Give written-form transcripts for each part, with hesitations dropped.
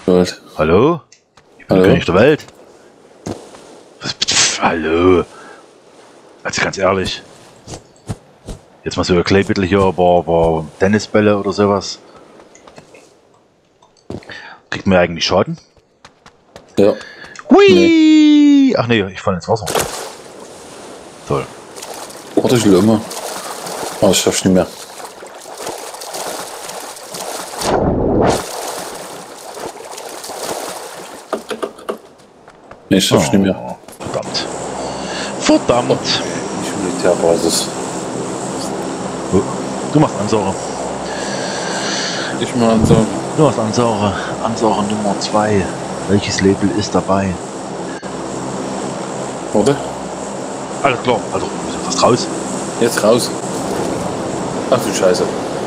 Gut. Hallo? Ich bin der König der Welt. Hallo? Also ganz ehrlich. Jetzt mal so ein Kleibittel hier, aber Tennisbälle oder sowas. Kriegt man eigentlich Schaden? Ja. Hui! Nee. Ach nee, ich falle ins Wasser. Toll. Warte, ich will immer. Oh, ich schaff's nicht mehr. Nee, ich schaff's nicht mehr. Verdammt. Verdammt! Ich Militärbasis. Oh, du machst Ansauger. Ich mal Ansauger. Du machst Ansauger. Ansauger Nummer 2. Welches Label ist dabei? Warte. Alles klar. Also, du bist fast raus. Jetzt raus. Ach du Scheiße.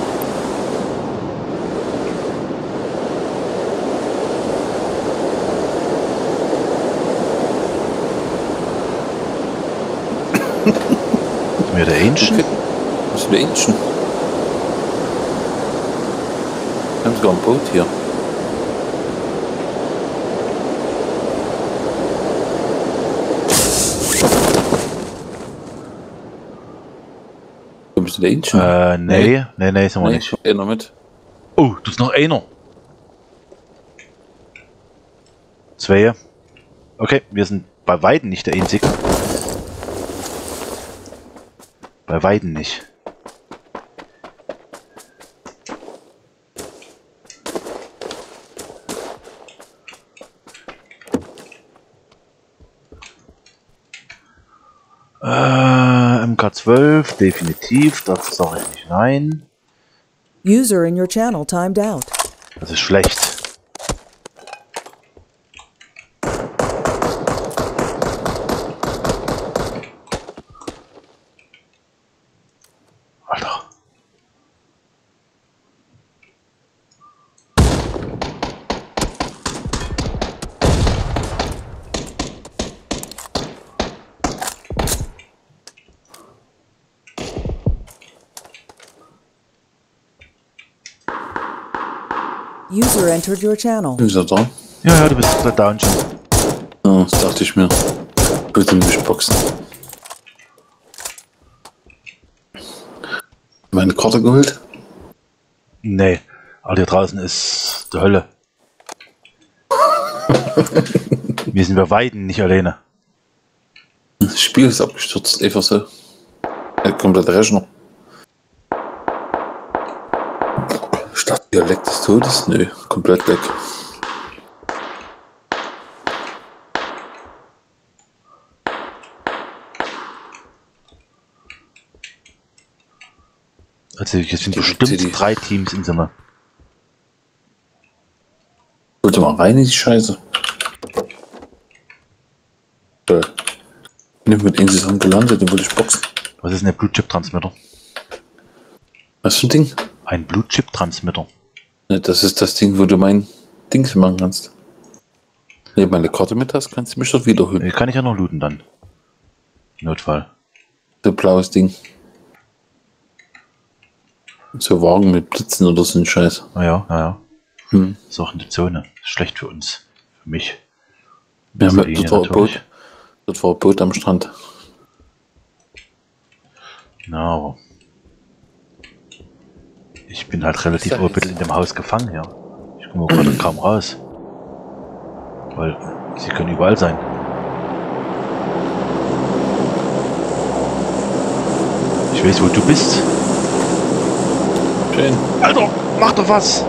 Ist mir der Ancient? Was ist der Ancient? Wir haben sogar ein Boot hier. Du bist der Ancient? Nee, sind wir nicht. Einer mit. Oh, das ist noch einer. 2. Okay, wir sind bei Weitem nicht der Einzige. Bei Weitem nicht. MK12, definitiv, das sage ich nicht nein. User in your channel timed out. Das ist schlecht. Alter. User entered your channel. Ist er da? Ja, du bist da down schon. Ja, das dachte ich mir. Bitte nicht boxen. Meine Karte geholt? Nee, aber hier draußen ist die Hölle. Wir sind bei Weitem nicht alleine. Das Spiel ist abgestürzt, einfach so. Komplett Rechner. Stadtdialekt des Todes? Nö, komplett weg. Also jetzt sind bestimmt 3 Teams in Summe. Wollte mal rein in die Scheiße. Toll. Ich bin mit ihnen zusammen gelandet und wollte ich boxen. Was ist denn der Blutchip-Transmitter? Was für ein Ding? Ein Blutchip-Transmitter. Ne, das ist das Ding, wo du mein Dings machen kannst. Wenn du meine Karte mit hast, kannst du mich dort wiederholen. Kann ich ja noch looten dann. Notfall. So ein blaues Ding. So Wagen mit Blitzen oder so ein Scheiß. Ja. Hm. Ist auch in der Zone. Ist schlecht für uns. Für mich. Ja, Für dort war ein Boot. Dort war ein Boot am Strand. Na, aber ich bin halt relativ ein bisschen in dem Haus gefangen, ja. Ich komme gerade kaum raus. Weil sie können überall sein. Ich weiß, wo du bist. Schön. Alter, mach doch was!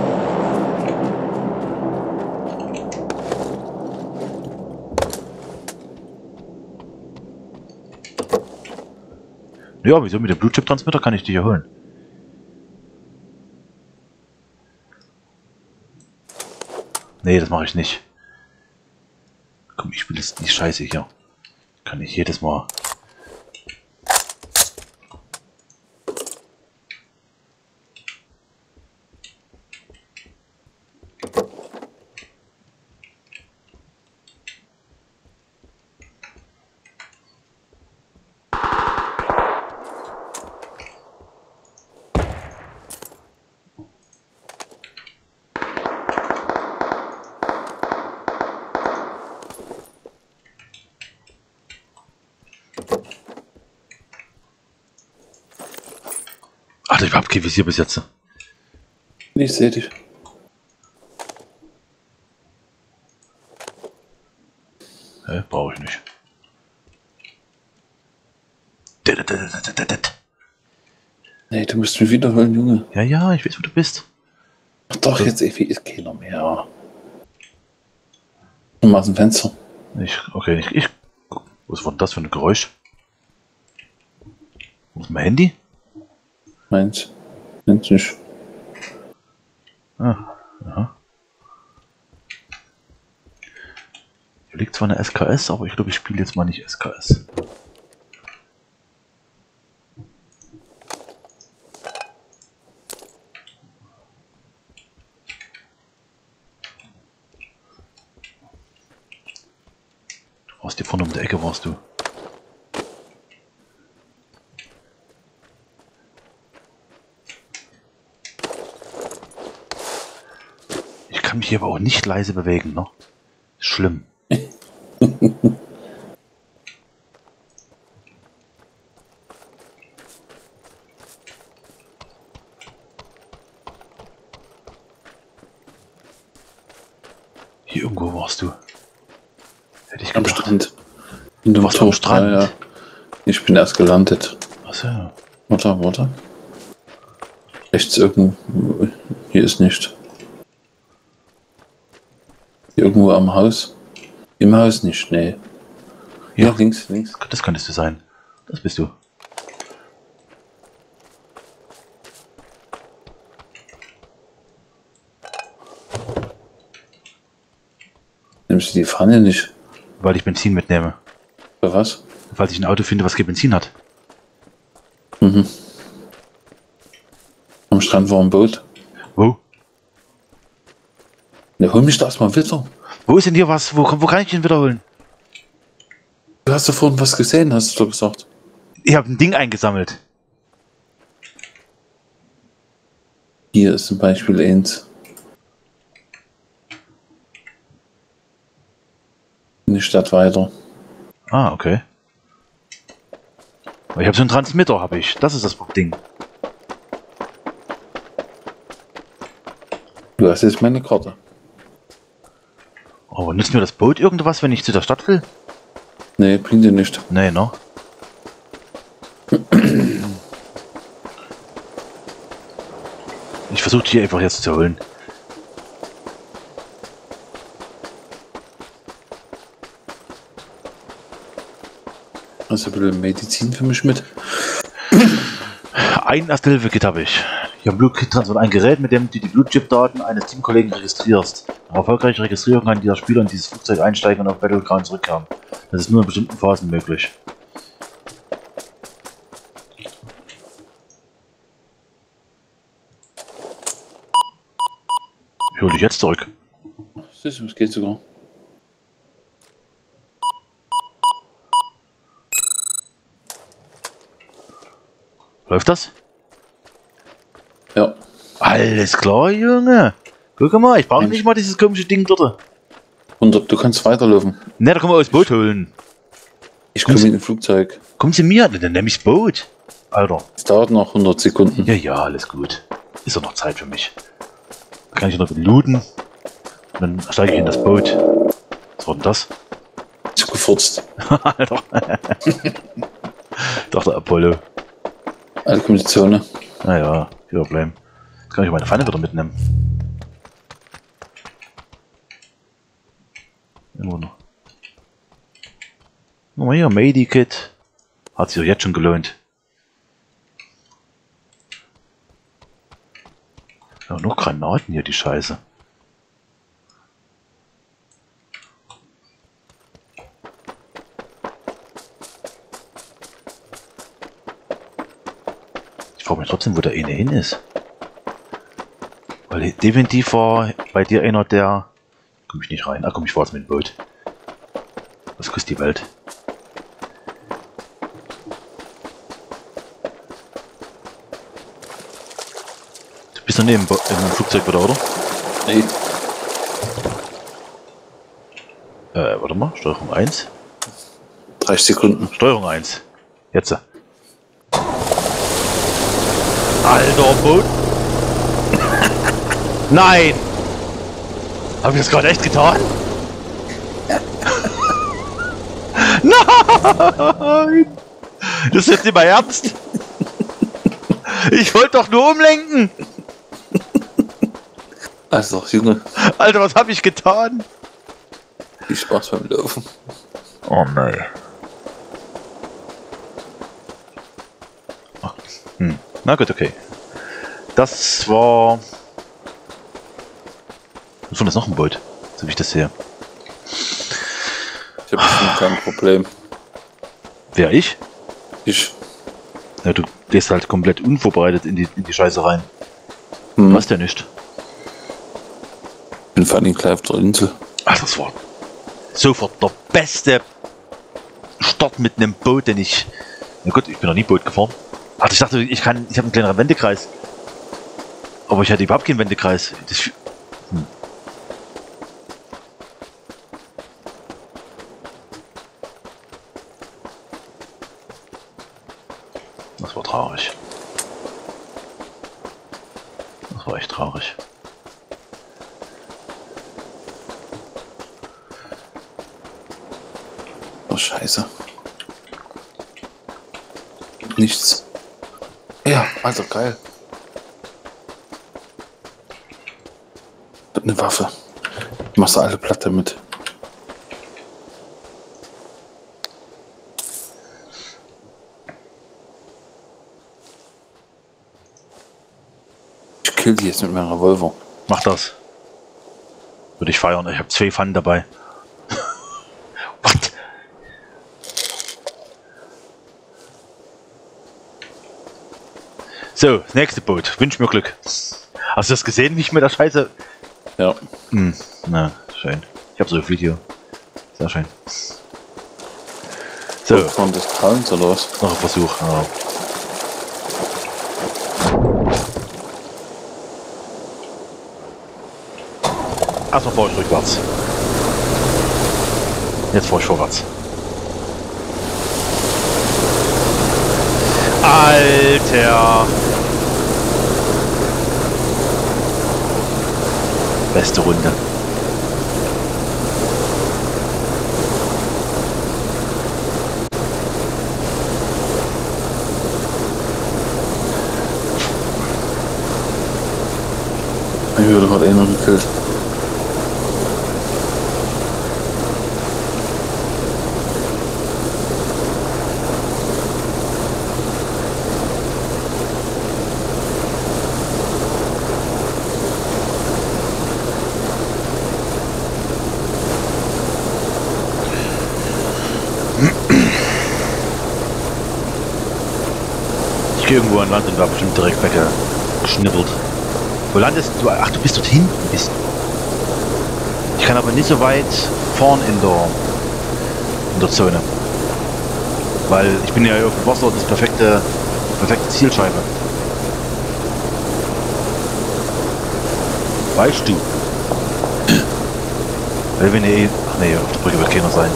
Ja, wieso? Mit dem Blutchip-Transmitter kann ich dich ja holen. Nee, das mache ich nicht. Komm, ich will jetzt die Scheiße hier. Kann ich jedes Mal. Hatte überhaupt kein Visier bis jetzt. Ich sehe dich. Brauche ich nicht. Nee, du musst mich wiederholen, Junge. Ja, ja, ich weiß, wo du bist. Ach doch, jetzt Effi ist keiner mehr. Mal aus dem Fenster. Okay, was war denn das für ein Geräusch? Wo ist mein Handy? Meins nicht. Ah, aha. Hier liegt zwar eine SKS, aber ich glaube, ich spiele jetzt mal nicht SKS. Du warst hier vorne um die Ecke, warst du. Ich kann mich hier aber auch nicht leise bewegen, ne? Schlimm. Hier irgendwo warst du. Hätte ich Am gedacht. Strand. In dem Warst du am Tor. Strand? Ja, ja. Ich bin erst gelandet. Achso. Warte. Rechts irgendwo. Hier ist nicht. Hier irgendwo am Haus. Im Haus nicht, nee. Ja, Ja, links. das könntest du sein. Das bist du. Nimmst du die Pfanne nicht? Weil ich Benzin mitnehme. Für was? Falls ich ein Auto finde, was kein Benzin hat. Mhm. Am Strand war ein Boot. Wo? Ne, hol mich das mal wieder. Wo ist denn hier was? Wo kann ich den wiederholen? Du hast doch vorhin was gesehen, hast du doch gesagt. Ich habe ein Ding eingesammelt. Hier ist zum Beispiel eins. In die Stadt weiter. Ah, okay. Ich habe so einen Transmitter, habe ich. Das ist das Ding. Du hast jetzt meine Karte. Aber nützt mir das Boot irgendwas, wenn ich zu der Stadt will? Nee, bringt dir nicht. Nee, ne? Ich versuche hier einfach jetzt zu holen. Hast du ein bisschen Medizin für mich mit? Ein Erste-Hilfe-Kit habe ich. Ich habe ein Blutkit dran, so ein Gerät, mit dem du die Blutchip-Daten eines Teamkollegen registrierst. Nach erfolgreicher Registrierung kann dieser Spieler in dieses Flugzeug einsteigen und auf Battleground zurückkehren. Das ist nur in bestimmten Phasen möglich. Ich hole dich jetzt zurück. Siehst du, es geht sogar. Läuft das? Ja. Alles klar, Junge. Guck mal, ich brauche nicht mal dieses komische Ding dort. Und du kannst weiterlaufen. Ne, da können wir das Boot holen. Ich komme in ein Flugzeug. Kommen Sie mir? Dann nehme ich das Boot. Alter. Es dauert noch 100 Sekunden. Ja, alles gut. Ist doch noch Zeit für mich. Da kann ich noch looten. Und dann steige ich in das Boot. Was war denn das? Ich hab gefurzt. Alter. Doch, der Apollo. Also kommt die Zone. Naja, kein Problem. Jetzt kann ich meine Pfanne wieder mitnehmen. Irgendwo noch. Guck mal hier, Medikit. Hat sich doch jetzt schon gelohnt. Ja, noch Granaten hier, die Scheiße. Ich frage mich trotzdem, wo der eine hin ist. Weil definitiv war bei dir einer, der... Komm ich nicht rein. Ah komm, ich fahr jetzt mit dem Boot. Was kostet die Welt? Du bist noch neben im Flugzeug wieder, oder? Nee. Warte mal. Steuerung 1. 30 Sekunden. Steuerung 1. Jetzt. Alter, Boot. Nein! Hab ich das gerade echt getan? Nein! Das ist jetzt nicht mal ernst. Ich wollte doch nur umlenken. Also, Junge, Alter, was habe ich getan? viel Spaß beim Laufen. Oh nein. Ach, na gut, okay. Das war... Was war das noch ein Boot? So wie ich das sehe. Ich habe bestimmt kein Problem. Wer, ich? Ich. Ja, du gehst halt komplett unvorbereitet in die Scheiße rein. Hm. Was denn nicht? Bin vor allem gleich auf der Insel. Ach, das war sofort der beste Start mit einem Boot, den ich... Na gut, ich bin noch nie Boot gefahren. Ach, ich dachte, ich habe einen kleineren Wendekreis. Aber ich hatte überhaupt keinen Wendekreis. Das war traurig. Das war echt traurig. Oh, Scheiße. Nichts. Ja, also geil. Eine Waffe. Machst du alle platt damit. Ich kill die jetzt mit meinem Revolver. Mach das. Würde ich feiern. Ich habe 2 Pfannen dabei. What? So, das nächste Boot. Wünsch mir Glück. Hast du das gesehen, wie ich mit der Scheiße... Ja. Na, schön. Ich habe so ein Video. Sehr schön. So, Von des Grauens oder was? noch ein Versuch. Ja. Erstmal fahre ich rückwärts. Jetzt fahre ich vorwärts. Alter! Beste Runde. Ich würde gerade eh noch gekillt. Ich gehe irgendwo an Land und war bestimmt direkt weggeschnippelt. Wo landest du? Ach, du bist dort hinten. Ich kann aber nicht so weit fahren in der Zone. Weil ich bin ja auf dem Wasser, das perfekte Zielscheibe. Weißt du? Weil wenn ihr... Ach nee, auf der Brücke wird keiner sein.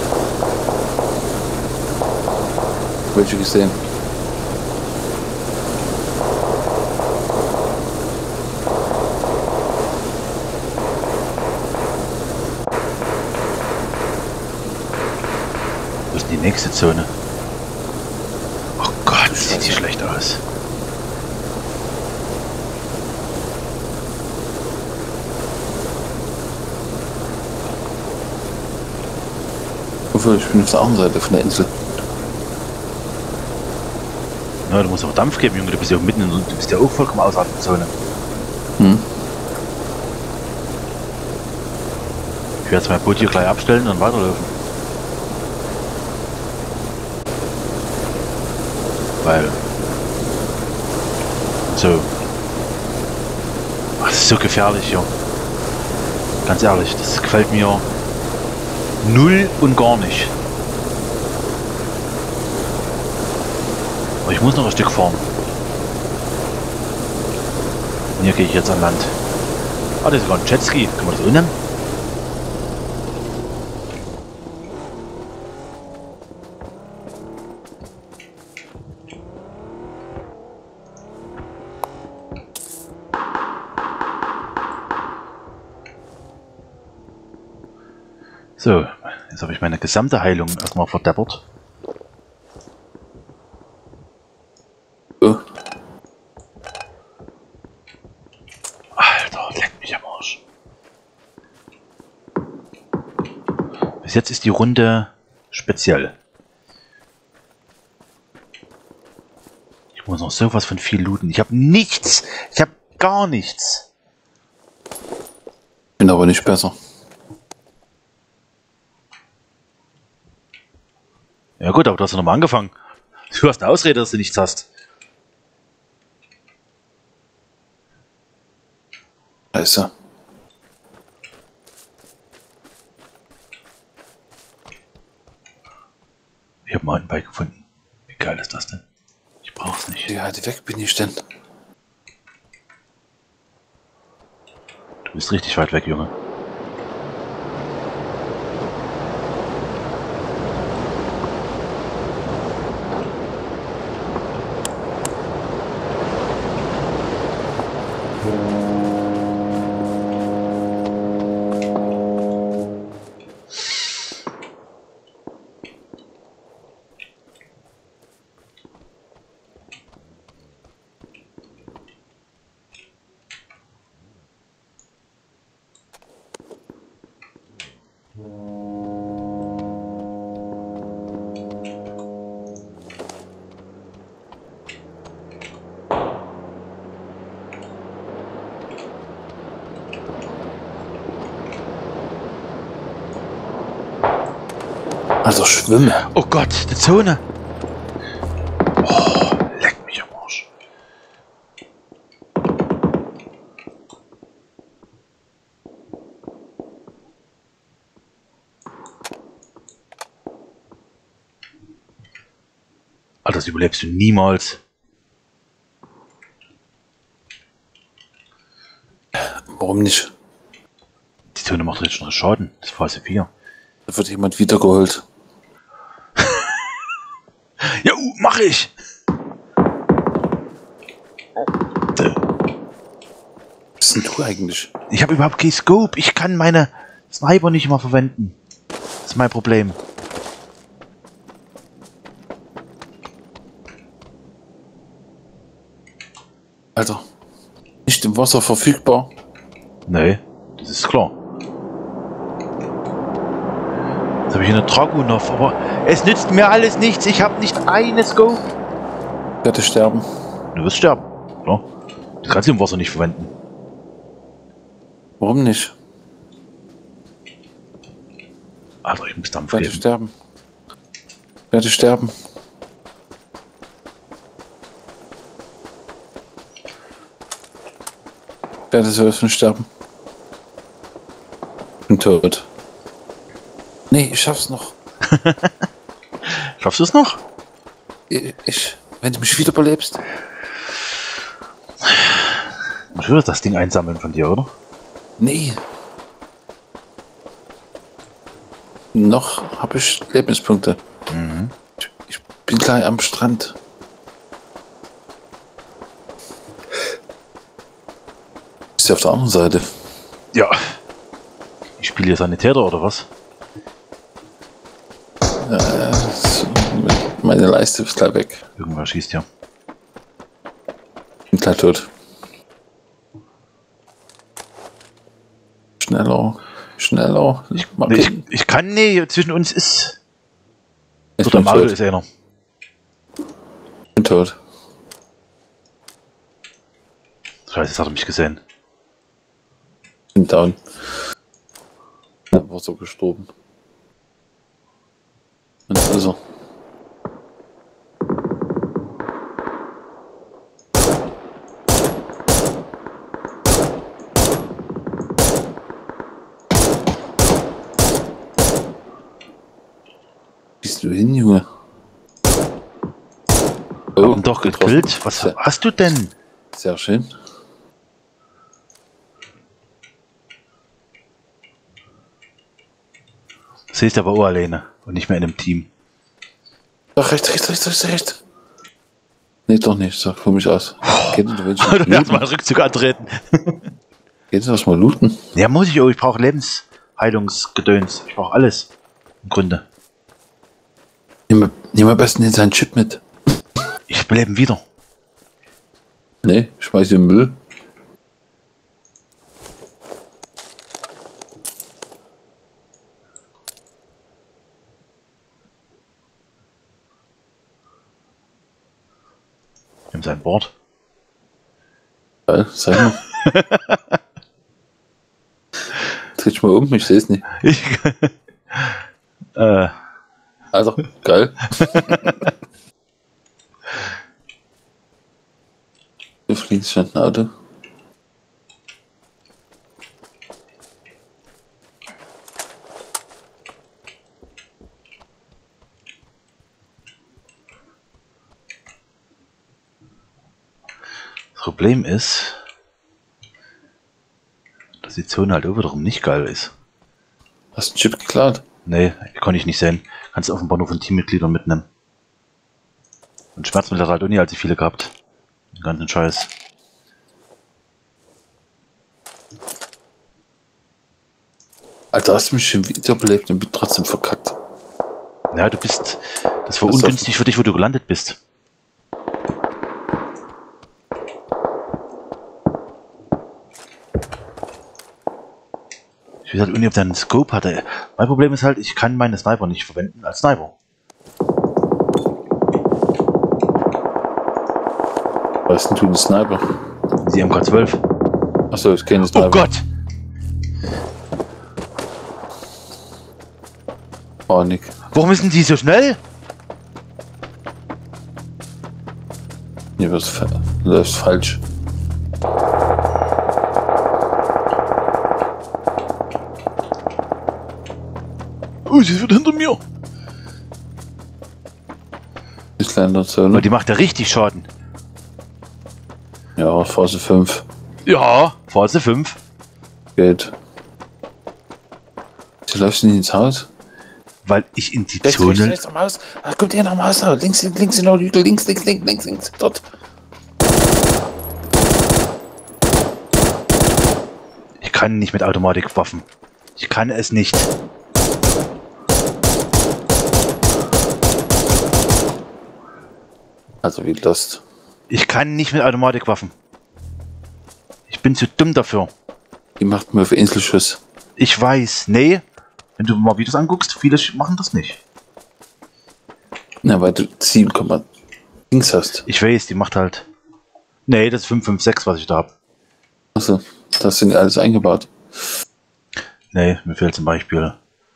Welche gesehen? Wo ist denn die nächste Zone? Oh Gott, sieht die schlecht aus. Obwohl, ich bin auf der anderen Seite von der Insel. Na, du musst auch Dampf geben, Junge, du bist ja auch mitten in, du bist ja auch vollkommen außerhalb der Zone. Hm. Ich werde jetzt mein Boot hier gleich abstellen und weiterlaufen. Weil... So. Ach, das ist so gefährlich hier. Ganz ehrlich, das gefällt mir null und gar nicht. Aber ich muss noch ein Stück fahren. Und hier gehe ich jetzt an Land. Ah, das ist sogar ein Jetski. Kann man das unten? So, jetzt habe ich meine gesamte Heilung erstmal verdeppert. Oh. Alter, leck mich am Arsch. Bis jetzt ist die Runde speziell. Ich muss noch sowas von viel looten. Ich habe nichts. Ich habe gar nichts. Bin aber nicht besser. Ja gut, aber du hast ja nochmal angefangen. Du hast eine Ausrede, dass du nichts hast. Scheiße. Ich habe mal einen Bike gefunden. Wie geil ist das denn? Ich brauch's nicht. Wie weit weg bin ich denn? Du bist richtig weit weg, Junge. Also schwimme. Oh Gott, die Zone. Oh, leck mich am Arsch. Alter, das überlebst du niemals. Warum nicht? Die Zone macht jetzt schon Schaden. Das ist Phase 4. Da wird jemand wiedergeholt. Ja, mach ich! Was bist denn du eigentlich? Ich habe überhaupt kein Scope. Ich kann meine Sniper nicht mal verwenden. Das ist mein Problem. Alter. Nicht im Wasser verfügbar. Nee, das ist klar. Jetzt habe ich eine Dragunov, aber es nützt mir alles nichts. Ich habe nicht eine Scope. Ich werde sterben. Du wirst sterben. Ja. Das kannst du im Wasser nicht verwenden. Warum nicht? Alter, ich muss Dampf Ich werde geben. sterben. Ich werde sterben. Ich werde so sterben. Ich bin tot. Nee, ich schaff's noch. Schaffst du es noch? Wenn du mich wiederbelebst. Ich würde das Ding einsammeln von dir, oder? Nee. Noch habe ich Lebenspunkte. Mhm. Ich bin gleich am Strand. Ist ja auf der anderen Seite. Ja. Ich spiele hier Sanitäter oder was? So, meine Leiste ist gleich weg. Irgendwer schießt hier. Ich bin gleich tot. Schneller. Schneller. Ich kann nicht. Zwischen uns ist. Ich Oder bin Maul tot. ist einer. Ich bin tot. Scheiße, jetzt hat er mich gesehen. Ich bin down. Er war so gestorben. Und da ist er. Bist du hin, Junge? Oh, Und doch getroffen. gekillt. Was Sehr, hast du denn? sehr schön. Siehst aber auch alleine und nicht mehr in einem Team. Doch, rechts. Nee, doch nicht. Sag für mich aus. Geht du willst Du mal darfst mal looten? Rückzug antreten. Geht du das mal looten? Ja, muss ich auch. Ich brauche Lebens. Heilungsgedöns. Ich brauche alles. Im Grunde. Nimm am besten in seinen Chip mit. Ich belebe wieder. Nee, schmeiß ihn in den Müll. Nimm sein Board. Geil, sag mal. Dreh dich mal um, ich sehe es nicht. Also, geil. Du fliegst schon ein Auto. Das Problem ist, dass die Zone halt auch wiederum nicht geil ist. Hast du einen Chip geklaut? Nee, konnte ich nicht sehen. Kannst du offenbar nur von Teammitgliedern mitnehmen. Und Schmerzmittel hat halt auch nie allzu viele gehabt. Den ganzen Scheiß. Alter, hast du mich schon wieder belebt und bin trotzdem verkackt. Ja, du bist... Das war ungünstig für dich, wo du gelandet bist. Ich weiß halt nicht, ob der einen Scope hatte. Mein Problem ist halt, ich kann meine Sniper nicht verwenden als Sniper. Was ist denn du, ein Sniper? Die MK12. Achso, ich kenne Sniper. Oh Gott! Oh, Nick. Warum ist denn die so schnell? Hier läuft falsch. Oh, sie wird hinter mir. Ist leider so, Aber ne? die macht ja richtig Schaden. Ja, Phase 5 Ja, Phase 5. geht. Sie läuft nicht ins Haus. Weil ich in die Rechts Zone... am Haus. Ah, kommt ihr am Haus. Links in den Hügel. Links. Dort. Ich kann nicht mit Automatikwaffen. Ich kann es nicht. Also wie Lost. Ich kann nicht mit Automatikwaffen. Ich bin zu dumm dafür. Die macht mir auf Inselschuss. Ich weiß, nee. Wenn du mal Videos anguckst, viele machen das nicht. Na, weil du 7,0 Dings hast. Ich weiß, die macht halt... Nee, das ist 556, was ich da hab. Achso, das sind alles eingebaut. Nee, mir fehlt zum Beispiel...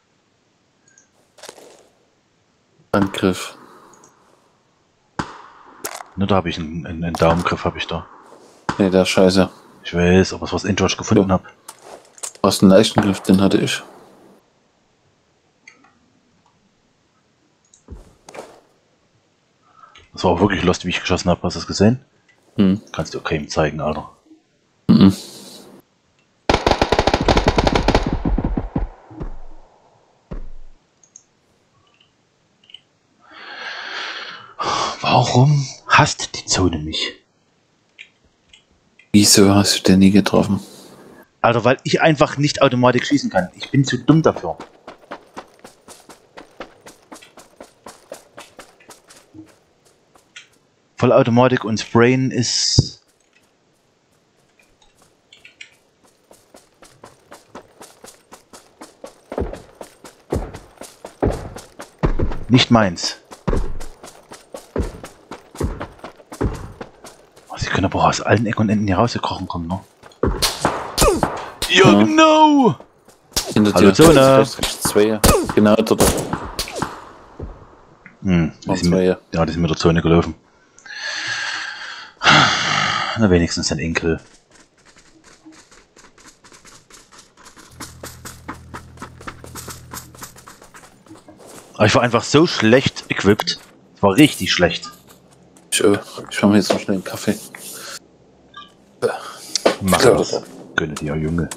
Angriff. Ne, da habe ich einen Daumengriff, habe ich da. Nee, der ist scheiße. Ich weiß, ob ich was Endwatch gefunden habe. Du hast einen Leichtengriff, den hatte ich. Das war auch wirklich lustig, wie ich geschossen habe. Hast du das gesehen? Hm. Kannst du okay ihm zeigen, Alter. Mhm. Warum hasst die Zone mich? Wieso hast du den nie getroffen? Alter, weil ich einfach nicht automatisch schießen kann. Ich bin zu dumm dafür. Vollautomatik und Sprayen ist... nicht meins. Oh, sie können aber aus allen Ecken und Enden hier rausgekrochen kommen, ne? Ja, genau! Hinter Hallo, dir. Zone. Rechts, zwei. Genau, dort. Die sind zwei, mit, ja, die sind mit der Zone gelaufen. Na, wenigstens ein Enkel. Aber ich war einfach so schlecht equipped. Es war richtig schlecht. Ich mache mir jetzt noch schnell einen Kaffee. Mach Klar, das. das. Gönne dir, Junge.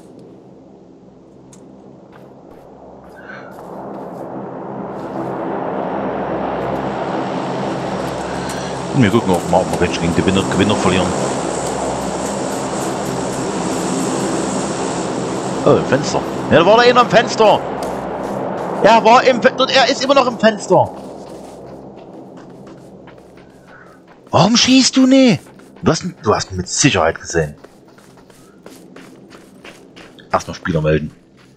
Und wir gucken auch mal, ob wir gegen Gewinner verlieren. Oh, Fenster. Ja, da war da einer am Fenster. Er ist immer noch im Fenster. Warum schießt du nicht? Du hast ihn mit Sicherheit gesehen. Erstmal Spieler melden.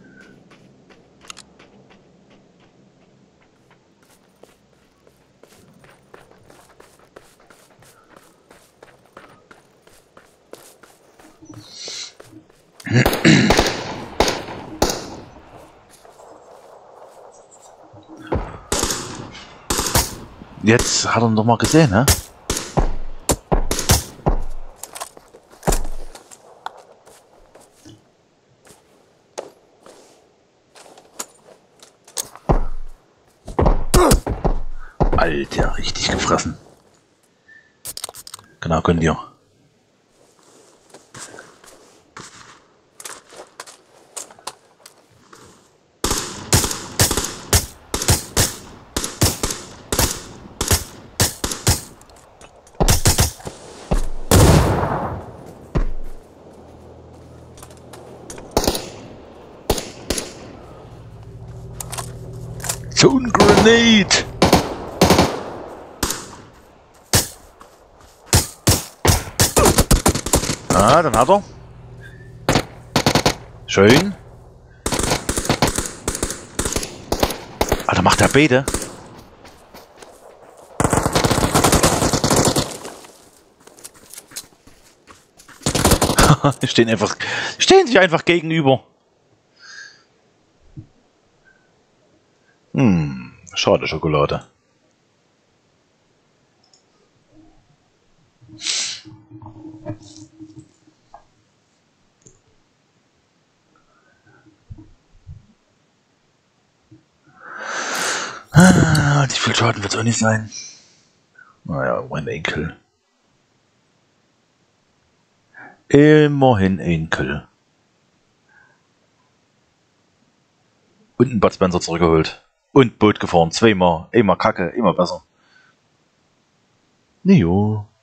Jetzt hat er ihn doch mal gesehen, ne? Alter, richtig gefressen. Genau, könnt ihr. Zone Grenade! Ah, dann hat er. Schön. Ah, da macht er beide. Stehen sich einfach gegenüber. Schade Schokolade. Wie viel Schaden wird es auch nicht sein? Naja, mein Enkel. Immerhin Enkel. Und ein Bud Spencer zurückgeholt. Und Boot gefahren. Zweimal. Immer Kacke, immer besser. Nio.